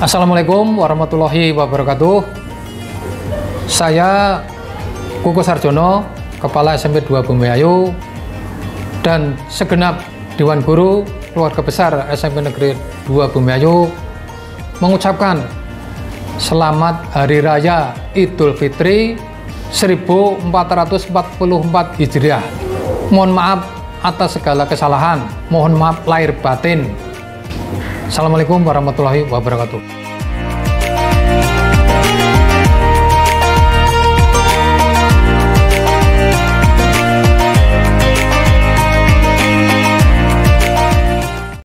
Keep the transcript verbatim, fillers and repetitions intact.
Assalamualaikum warahmatullahi wabarakatuh. Saya Kuku Sarjono, Kepala S M P dua Bumiayu, dan segenap Dewan Guru Keluarga Besar S M P Negeri dua Bumiayu mengucapkan Selamat Hari Raya Idul Fitri seribu empat ratus empat puluh empat Hijriah. Mohon maaf atas segala kesalahan, mohon maaf lahir batin. Assalamualaikum warahmatullahi wabarakatuh.